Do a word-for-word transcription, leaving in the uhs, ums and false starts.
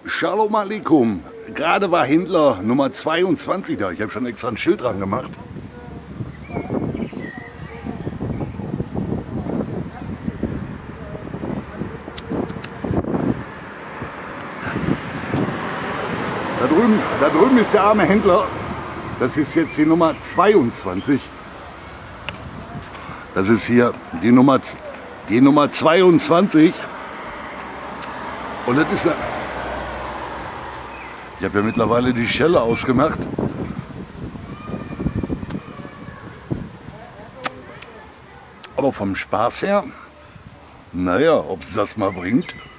Shalom Aleikum. Gerade war Händler Nummer zweiundzwanzig da. Ich habe schon extra ein Schild dran gemacht. Da drüben, da drüben ist der arme Händler. Das ist jetzt die Nummer zweiundzwanzig. Das ist hier die Nummer, die Nummer zweiundzwanzig. Und das ist eine... Ich habe ja mittlerweile die Schelle ausgemacht. Aber vom Spaß her, naja, ob es das mal bringt.